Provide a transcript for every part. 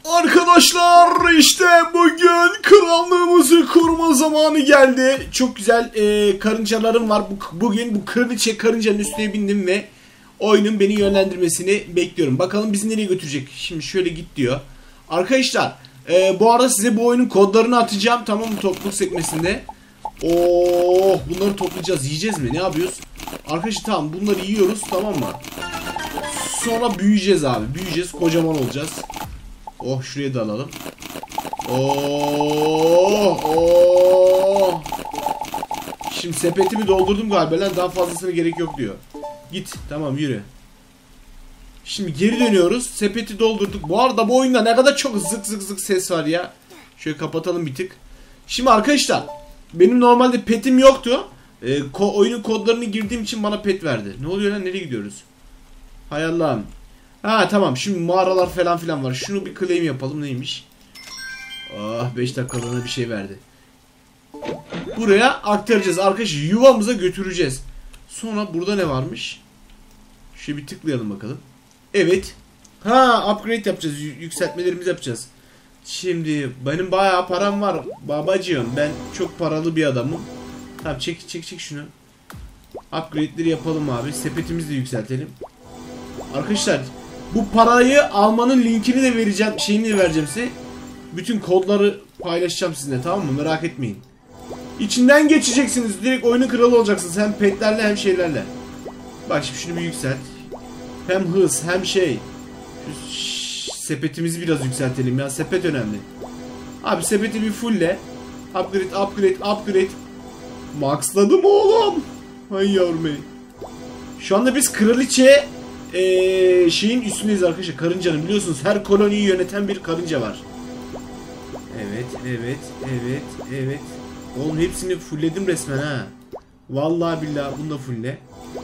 Arkadaşlar işte bugün krallığımızı kurma zamanı geldi. Çok güzel karıncalarım var. Bugün bu kraliçe karıncanın üstüne bindim ve oyunun beni yönlendirmesini bekliyorum. Bakalım bizi nereye götürecek. Şimdi şöyle git diyor. Arkadaşlar bu arada size bu oyunun kodlarını atacağım, tamam mı, topluluk sekmesinde. Bunları toplayacağız. Yiyeceğiz mi? Ne yapıyoruz? Arkadaşlar tamam, bunları yiyoruz, tamam mı? Sonra büyüyeceğiz abi. Büyüyeceğiz. Kocaman olacağız. Şuraya da alalım. Şimdi sepetimi doldurdum galiba lan. Daha fazlasına gerek yok diyor. Git. Tamam, yürü. Şimdi geri dönüyoruz. Sepeti doldurduk. Bu arada bu oyunda ne kadar çok zık zık zık ses var ya. Şöyle kapatalım bir tık. Şimdi arkadaşlar, benim normalde petim yoktu. Oyunun kodlarını girdiğim için bana pet verdi. Ne oluyor lan? Nereye gidiyoruz? Hay Allah'ım. Ha tamam, şimdi mağaralar falan filan var. Şunu bir claim yapalım, neymiş? 5 dakikalığına bir şey verdi. Buraya aktaracağız arkadaşlar, yuvamıza götüreceğiz. Sonra burada ne varmış? Şöyle bir tıklayalım bakalım. Evet. Upgrade yapacağız, yükseltmelerimizi yapacağız. Şimdi benim bayağı param var babacığım. Ben çok paralı bir adamım. Tamam, çek şunu. Upgrade'leri yapalım abi. Sepetimizi de yükseltelim. Arkadaşlar, bu parayı almanın linkini de vereceğim, şeyini de vereceğim size. Bütün kodları paylaşacağım sizinle, tamam mı? Merak etmeyin. İçinden geçeceksiniz. Direkt oyunun kralı olacaksınız. Hem petlerle hem şeylerle. Bak şimdi şunu bir yükselt. Hem hız hem şey. Şu sepetimizi biraz yükseltelim ya. Sepet önemli. Abi sepeti bir fullle. Upgrade. Maxladım oğlum. Hay yavrum. Şu anda biz kraliçe şeyin üstündeyiz arkadaşlar. Karıncanın, biliyorsunuz her koloniyi yöneten bir karınca var. Evet. Oğlum hepsini fullledim resmen ha. Vallahi billahi bunu da fullle.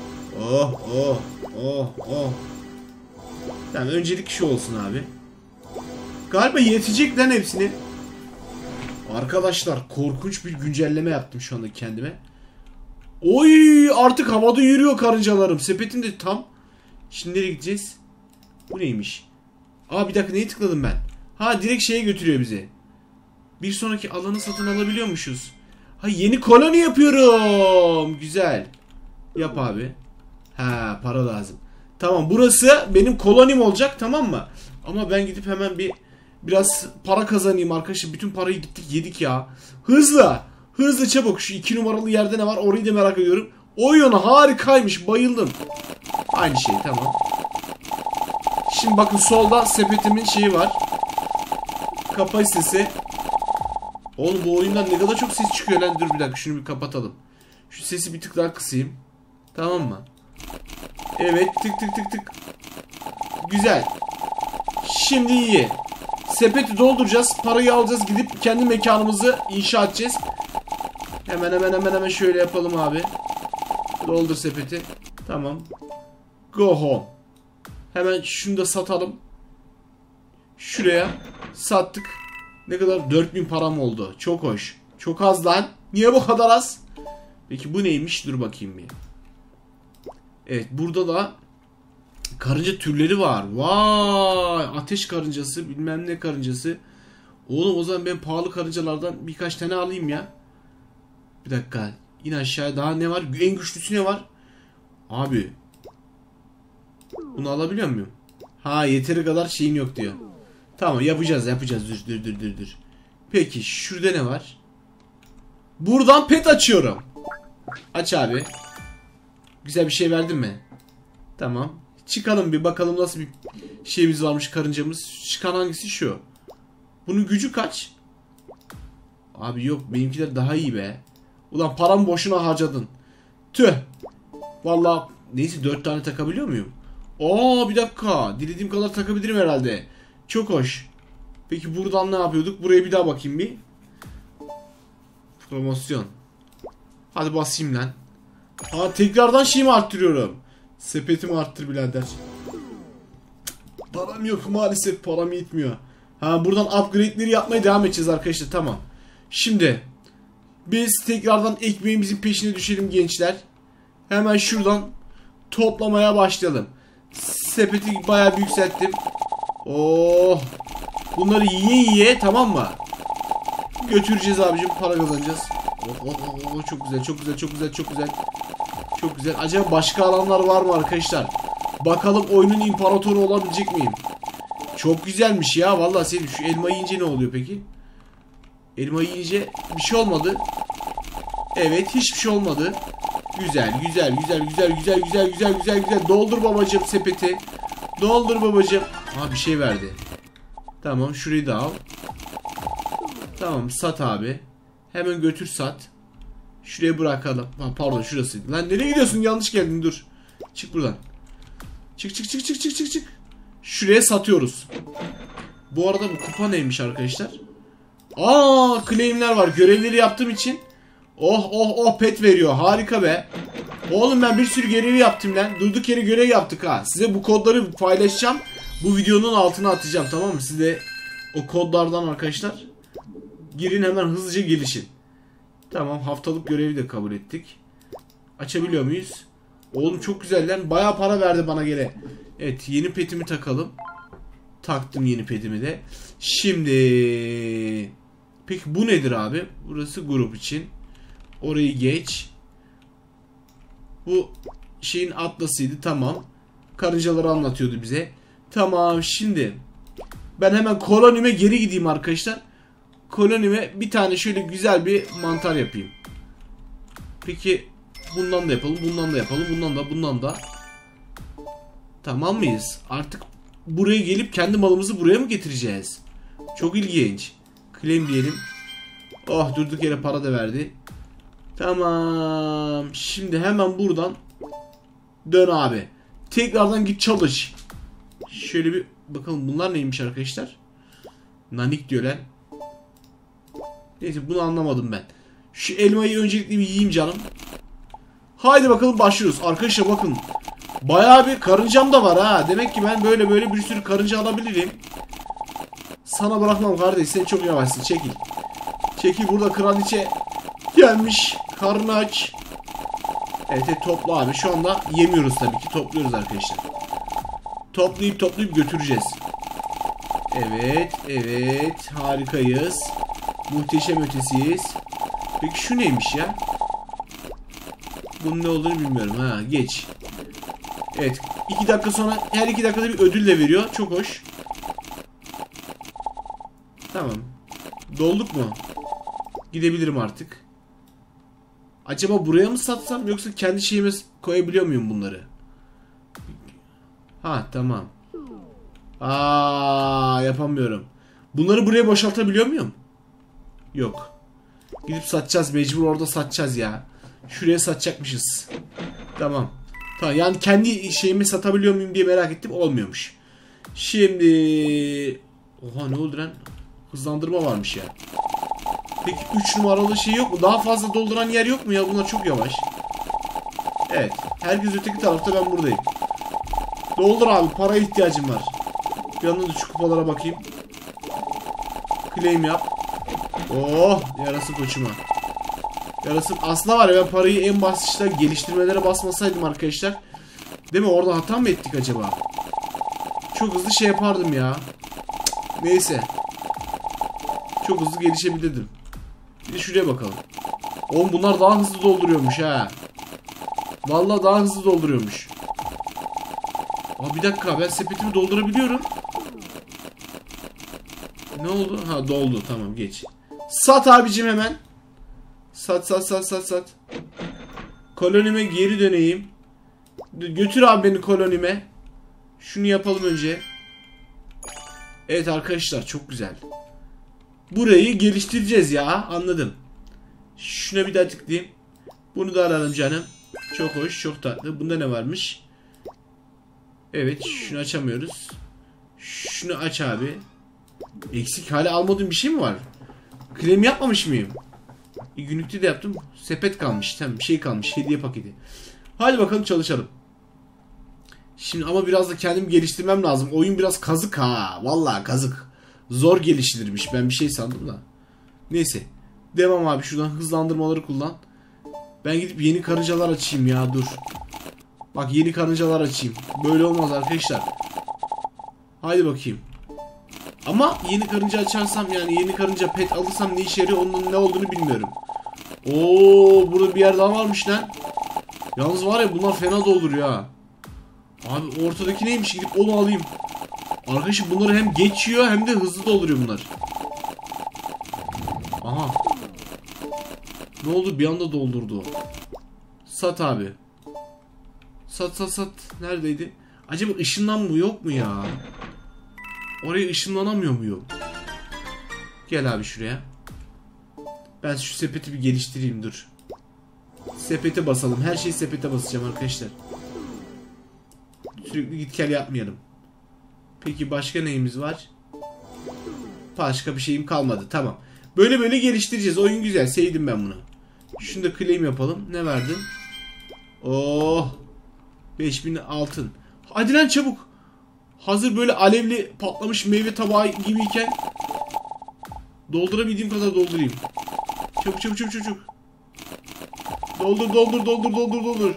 Tamam, öncelik şu olsun abi. Galiba yetecek lan hepsini. Arkadaşlar korkunç bir güncelleme yaptım şu anda kendime. Artık havada yürüyor karıncalarım. Sepetim de tam. Şimdi nereye gideceğiz? Bu neymiş? Bir dakika, neye tıkladım ben? Direkt şeye götürüyor bizi. Bir sonraki alanı satın alabiliyormuşuz. Yeni koloni yapıyorum. Güzel. Yap abi. Para lazım. Tamam, burası benim kolonim olacak, tamam mı? Ama ben gidip hemen biraz para kazanayım arkadaşlar. Bütün parayı yedik ya. Hızlı çabuk. Şu 2 numaralı yerde ne var? Orayı da merak ediyorum. Oyun harikaymış. Bayıldım. Aynı şey, tamam. Şimdi bakın, solda sepetimin şeyi var. Kapasitesi. Oğlum bu oyundan ne kadar çok ses çıkıyor lan. Dur bir dakika, şunu bir kapatalım. Şu sesi bir tık daha kısayım. Tamam mı? Evet, tık. Güzel. Şimdi iyi. Sepeti dolduracağız. Parayı alacağız. Gidip kendi mekanımızı inşa edeceğiz. Hemen şöyle yapalım abi. Doldur sepeti. Tamam. Go home. Hemen şunu da satalım. Şuraya sattık. Ne kadar? 4000 param oldu. Çok hoş. Çok az lan. Niye bu kadar az? Peki bu neymiş? Dur bakayım bir. Evet, burada da karınca türleri var. Vay! Ateş karıncası, bilmem ne karıncası. Oğlum o zaman ben pahalı karıncalardan birkaç tane alayım ya. Bir dakika. İn aşağıya. Daha ne var? En güçlüsü ne var? Abi. Bunu alabiliyor muyum? Yeteri kadar şeyin yok diyor. Tamam, yapacağız. Dur. Peki şurada ne var? Buradan pet açıyorum. Aç abi. Güzel bir şey verdin mi? Tamam. Çıkalım bir bakalım nasıl bir şeyimiz varmış, karıncamız. Çıkan hangisi? Şu. Bunun gücü kaç? Abi yok, benimkiler daha iyi be. Ulan paramı boşuna harcadın. Tüh. Vallahi neyse, 4 tane takabiliyor muyum? Bir dakika. Dilediğim kadar takabilirim herhalde. Çok hoş. Peki buradan ne yapıyorduk? Buraya bir daha bakayım bir. Promosyon. Hadi basayım lan. Tekrardan şeyimi arttırıyorum. Sepetimi arttır birader. Param yok maalesef, param yetmiyor. Buradan upgrade'leri yapmaya devam edeceğiz arkadaşlar, tamam. Şimdi biz tekrardan ekmeğimizin peşine düşelim gençler. Hemen şuradan toplamaya başlayalım. Sepeti bayağı bir yükselttim. Bunları yiye tamam mı? Götüreceğiz abicim, para kazanacağız. Çok güzel, çok güzel, çok güzel, çok güzel. Çok güzel. Acaba başka alanlar var mı arkadaşlar? Bakalım oyunun imparatoru olabilecek miyim? Çok güzelmiş ya. Vallahi sevdim. Şu elma yiyince ne oluyor peki? Elma yiyince bir şey olmadı. Evet, hiçbir şey olmadı. Güzel, güzel, güzel, güzel, güzel, güzel, güzel, güzel, güzel. Doldur babacığım sepeti. Doldur babacığım. Ha, bir şey verdi. Tamam, şurayı da al. Tamam, sat abi. Hemen götür sat. Şuraya bırakalım. Ha, pardon, şurası. Lan nereye gidiyorsun? Yanlış geldin, dur. Çık buradan. Çık çık çık çık çık çık çık. Şuraya satıyoruz. Bu arada bu kupa neymiş arkadaşlar? Aa, claimler var. Görevleri yaptığım için. Oh oh oh, pet veriyor. Harika be. Oğlum ben bir sürü görevi yaptım lan. Durduk yere görev yaptık ha. Size bu kodları paylaşacağım. Bu videonun altına atacağım, tamam mı? Size o kodlardan arkadaşlar. Girin hemen, hızlıca gelişin. Tamam, haftalık görevi de kabul ettik. Açabiliyor muyuz? Oğlum çok güzel lan. Bayağı para verdi bana gene. Evet, yeni petimi takalım. Taktım yeni petimi de. Şimdi peki bu nedir abi? Burası grup için. Orayı geç. Bu şeyin atlasıydı, tamam. Karıncaları anlatıyordu bize. Tamam, şimdi ben hemen kolonime geri gideyim arkadaşlar. Kolonime bir tane şöyle güzel bir mantar yapayım. Peki bundan da yapalım, bundan da yapalım, bundan da. Tamam mıyız? Artık buraya gelip kendi malımızı buraya mı getireceğiz? Çok ilginç. Claim diyelim. Oh, durduk yere para da verdi. Tamam. Şimdi hemen buradan dön abi. Tekrardan git çalış. Şöyle bir bakalım, bunlar neymiş arkadaşlar? Nanik diyor lan. Neyse, bunu anlamadım ben. Şu elmayı öncelikle bir yiyeyim canım. Haydi bakalım, başlıyoruz. Arkadaşlar bakın. Bayağı bir karıncam da var ha. Demek ki ben böyle bir sürü karınca alabilirim. Sana bırakmam kardeş. Sen çok yavaşsın. Çekil. Çekil, burada kraliçe gelmiş. Karnı aç. Evet, topla abi. Şu anda yemiyoruz tabii ki. Topluyoruz arkadaşlar. Toplayıp götüreceğiz. Evet. Evet. Harikayız. Muhteşem ötesiyiz. Peki şu neymiş ya? Bunun ne olduğunu bilmiyorum. Ha, geç. Evet. 2 dakika sonra, her 2 dakikada bir ödül de veriyor. Çok hoş. Tamam. Dolduk mu? Gidebilirim artık. Acaba buraya mı satsam, yoksa kendi şeyime koyabiliyor muyum bunları? Ha, tamam. Aa, yapamıyorum. Bunları buraya boşaltabiliyor muyum? Yok. Gidip satacağız, mecbur orada satacağız ya. Şuraya satacakmışız. Tamam. Tamam, yani kendi şeyimi satabiliyor muyum diye merak ettim, olmuyormuş. Şimdi oha, ne oldu lan? Hızlandırma varmış ya. Peki 3 numaralı şey yok mu? Daha fazla dolduran yer yok mu ya? Bunlar çok yavaş. Evet. Herkes öteki tarafta, ben buradayım. Doldur abi, paraya ihtiyacım var. Bir yandan da şu kupalara bakayım. Claim yap. Oh, yarasın koçuma. Yarasın. Aslında var ya, ben parayı en başta geliştirmelere basmasaydım arkadaşlar. Değil mi? Orada hata mı ettik acaba? Çok hızlı şey yapardım ya. Neyse. Çok hızlı gelişebilirdim. Bir de şuraya bakalım. Oğlum bunlar daha hızlı dolduruyormuş ha. Vallahi daha hızlı dolduruyormuş. Aa, bir dakika, ben sepetimi doldurabiliyorum. Ne oldu? Ha, doldu, tamam, geç. Sat abicim hemen. Sat. Kolonime geri döneyim. Götür abi beni kolonime. Şunu yapalım önce. Evet arkadaşlar, çok güzel. Burayı geliştireceğiz ya, anladım. Şuna bir daha tıklayayım. Bunu da alalım canım. Çok hoş, çok tatlı. Bunda ne varmış? Evet, şunu açamıyoruz. Şunu aç abi. Eksik, hala almadığım bir şey mi var? Claim yapmamış mıyım? Günlükte de yaptım. Sepet kalmış. Tamam, bir şey kalmış. Hediye paketi. Hadi bakalım, çalışalım. Şimdi ama biraz da kendimi geliştirmem lazım. Oyun biraz kazık ha. Vallahi kazık. Zor geliştirilmiş. Ben bir şey sandım da. Neyse. Devam abi. Şuradan hızlandırmaları kullan. Ben gidip yeni karıncalar açayım ya. Dur. Bak, yeni karıncalar açayım. Böyle olmaz arkadaşlar. Haydi bakayım. Ama yeni karınca açarsam, yani yeni karınca pet alırsam ne işe yarıyor, onun ne olduğunu bilmiyorum. Oo, burada bir yer daha varmış lan. Yalnız var ya, bunlar fena dolduruyor ha. Abi ortadaki neymiş, gidip onu alayım. Arkadaşım bunları hem geçiyor hem de hızlı dolduruyor bunlar. Aha. Ne oldu, bir anda doldurdu. Sat abi. Sat sat sat. Neredeydi? Acaba ışınlanma yok mu ya? Oraya ışınlanamıyor muyum? Gel abi şuraya. Ben şu sepeti bir geliştireyim, dur. Sepete basalım. Her şeyi sepete basacağım arkadaşlar. Sürekli git gel yapmayalım. Peki başka neyimiz var? Başka bir şeyim kalmadı. Tamam. Böyle böyle geliştireceğiz. Oyun güzel. Sevdim ben bunu. Şunu da claim yapalım. Ne verdin? Oh. 5000 altın. Hadi lan çabuk. Hazır böyle alevli patlamış meyve tabağı gibiyken doldurabildiğim kadar doldurayım. Çabuk çabuk çabuk çabuk. Doldur doldur doldur doldur doldur.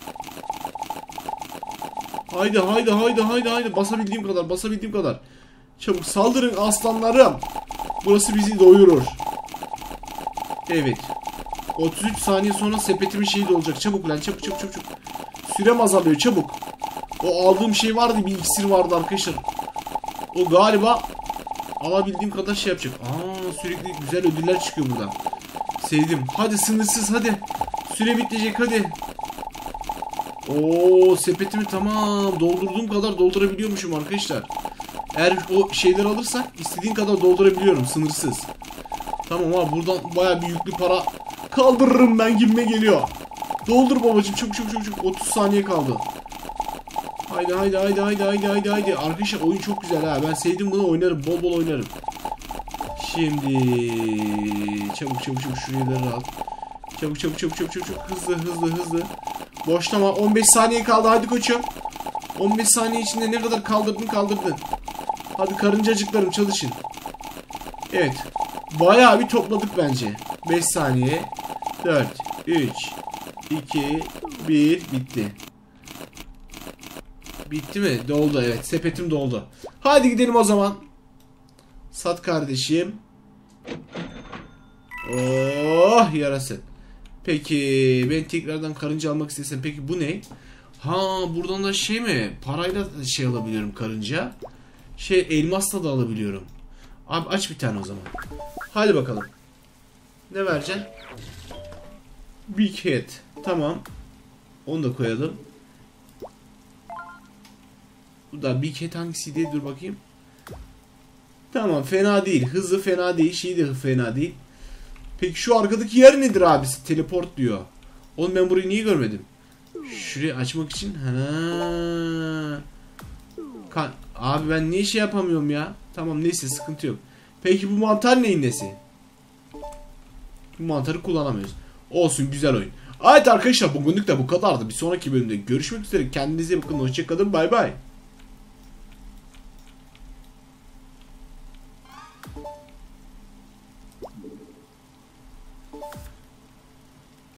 Haydi haydi haydi haydi haydi. Basabildiğim kadar, basabildiğim kadar. Çabuk saldırın aslanlarım. Burası bizi doyurur. Evet. 33 saniye sonra sepetimin şeyi de olacak. Çabuk lan, çabuk çabuk çabuk. Sürem azalıyor, çabuk. O aldığım şey vardı, bir iksir vardı arkadaşlar. O galiba alabildiğim kadar şey yapacak. Aa, sürekli güzel ödüller çıkıyor buradan. Sevdim. Hadi sınırsız, hadi. Süre bitecek, hadi. Oo, sepetimi tamam doldurduğum kadar doldurabiliyormuşum arkadaşlar. Eğer o şeyleri alırsak istediğin kadar doldurabiliyorum, sınırsız. Tamam abi, buradan baya bir yüklü para kaldırırım ben, gibime geliyor. Doldur babacım, çabuk çabuk çabuk çabuk. 30 saniye kaldı. Haydi haydi haydi haydi haydi haydi haydi. Arkadaşlar oyun çok güzel ha. Ben sevdim bunu, oynarım, bol bol oynarım. Şimdi çabuk çabuk çabuk şurayı al. Çabuk çabuk çabuk çabuk çabuk. Hızlı hızlı hızlı. Boşlama. 15 saniye kaldı, hadi koçum. 15 saniye içinde ne kadar kaldırdın kaldırdın. Hadi karıncacıklarım çalışın. Evet. Bayağı bir topladık bence. 5 saniye. 4, 3, 2, 1 bitti. Bitti mi? Doldu, evet. Sepetim doldu. Hadi gidelim o zaman. Sat kardeşim. Oh yarasın. Peki ben tekrardan karınca almak istesem, peki bu ne? Ha, buradan da şey mi? Parayla şey alabiliyorum karınca. Şey, elmasla da alabiliyorum. Abi aç bir tane o zaman. Hadi bakalım. Ne vereceksin? Big Head. Tamam. Onu da koyalım. Bu da Big Head hangisiydi? Dur bakayım. Tamam, fena değil. Hızı fena değil. Şeyi de fena değil. Peki şu arkadaki yer nedir abisi? Teleport diyor. Oğlum ben burayı niye görmedim? Şurayı açmak için. Abi ben niye şey yapamıyorum ya? Tamam neyse, sıkıntı yok. Peki bu mantar neyin nesi? Bu mantarı kullanamıyoruz. Olsun, güzel oyun. Evet arkadaşlar, bugünlük de bu kadardı. Bir sonraki bölümde görüşmek üzere. Kendinize bakın. Hoşçakalın. Bay bay.